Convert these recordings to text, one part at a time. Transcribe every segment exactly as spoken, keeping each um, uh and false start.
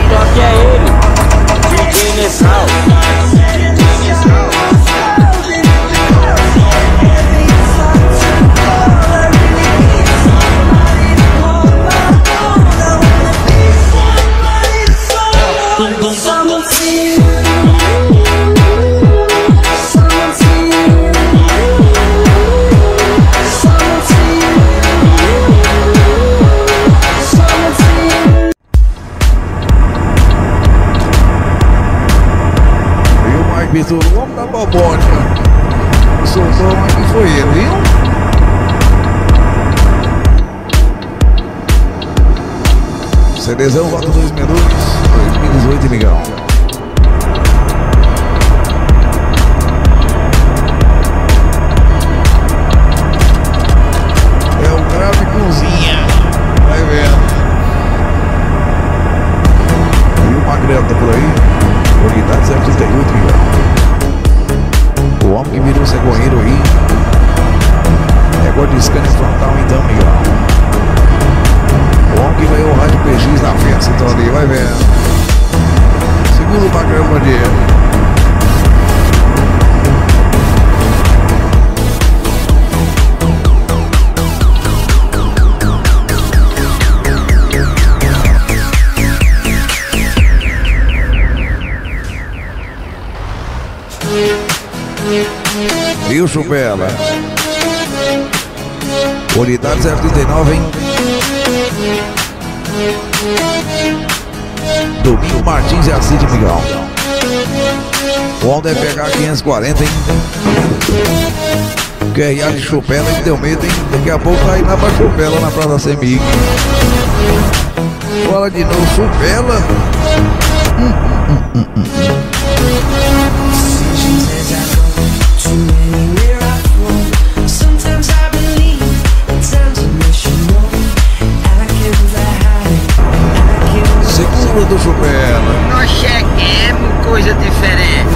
toque é ele, D J Nessal. Vitor, o homem da bobótica soltou, mas que foi ele, viu? CDzão volta dois minutos, dois mil e dezoito, Miguel. É o grave cozinha, vai vendo. E o Magrelo tá por aí, unidade zero trinta e oito, Miguel. O homem que virou cegonheiro aí. Negócio de scanner frontal então, Miguel. O homem que veio o rádio P X na festa, então ali, vai vendo. Segura o Magrelo Bandeira. Viu, Chupela? Unidade zero trinta e nove, hein? Domingo Martins e Acide, Miguel. O homem deve pegar quinhentos e quarenta, hein? Q R A de Chupela que deu medo, hein? Daqui a pouco tá indo lá pra Chupela na Praça Semig. Fala de novo, Chupela. Hum, hum, hum, hum, hum. Seguro do Chupela. Nós cheguemos, coisa diferente.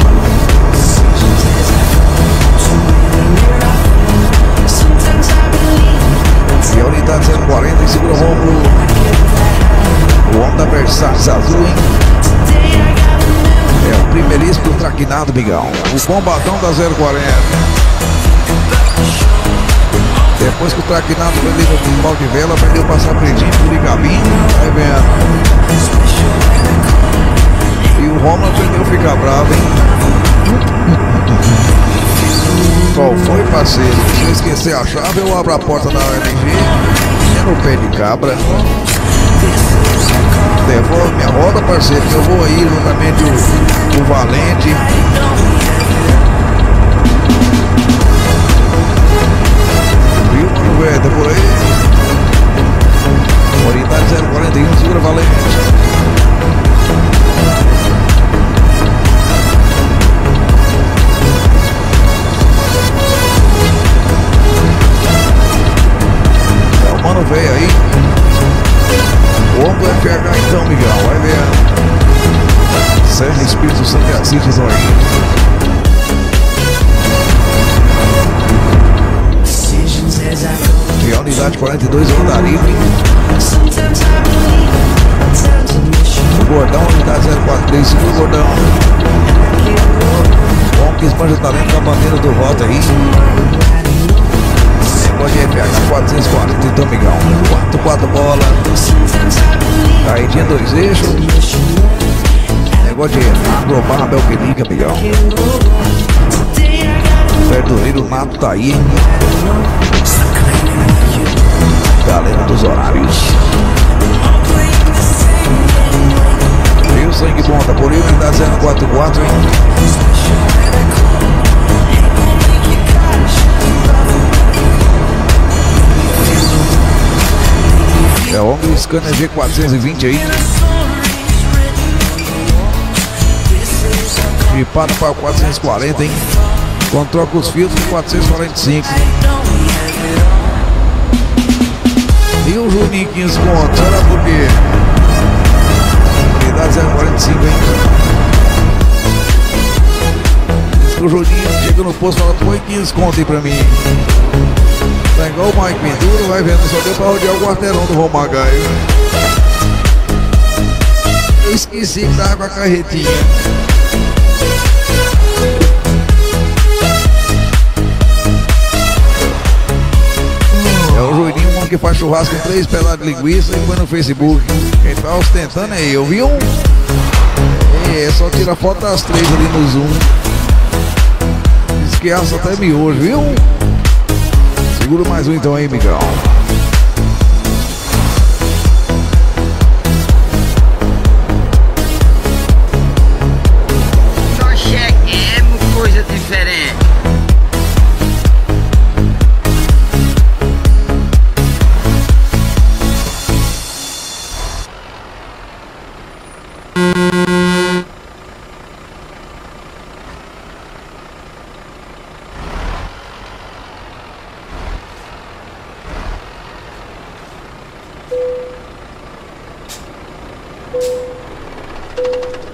E a unidade zero quarenta, segura o Romulo. O homem da Versace azul, hein? É o primeiríssimo do traquinado, Miguel. O bombadão da zero quarenta. Depois que o traquinado prendeu no pau de vela, aprendeu a passar predinho por Igabinho, vai vendo. E o Romulo aprendeu a ficar bravo, hein? Qual foi, parceiro? Se eu esquecer a chave, eu abro a porta da O L G. É no pé de cabra. Devolve minha roda, parceiro, que eu vou aí juntamente o, o Valente. Viu, mano, velho? Tá por aí. Unidade zero quarenta e um, segura Valente. É o mano velho aí. O homem do F H então, Miguel, vai ver. Sérgio Espírito Santo e Assis aí. E a unidade quarenta e dois é o Andarilho. O Gordão, unidade zero quatro três, segura o Gordão. O homem que espanja talento com a bandeira do Rota aí. Negócio de F H quatrocentos e quarenta, então, Miguel. quatro, quatro bola. Aí tinha dois eixos. Negócio de Agromar, Belquelica, Miguel. Verdureiro Mato tá aí. Galera dos horários. E o sangue bom, tá por aí, unidade zero quatro quatro, hein? É o homem do scanner G quatrocentos e vinte aí. Gripado para o quatrocentos e quarenta, hein? Quando troca os filtros, quatrocentos e quarenta e cinco. E o Juninho quinhentos pontos, será por quê? Unidade zero quarenta e cinco, hein? Diz que o Juninho chega no posto e fala, põe quinhentos conto aí pra mim. Tá igual o Mike Penduro, vai vendo, só deu pra rodear o quarteirão do Romagaio. Eu esqueci que tava com a carretinha. É o Juninho, um homem que faz churrasco com três peladas de linguiça e põe no Facebook. Quem tá ostentando é eu, viu? É, só tira foto das três ali no Zoom. Diz que assa até miojo, viu? Segura mais um então aí, Miguel. Nós cheguemos, coisa diferente. Thank you.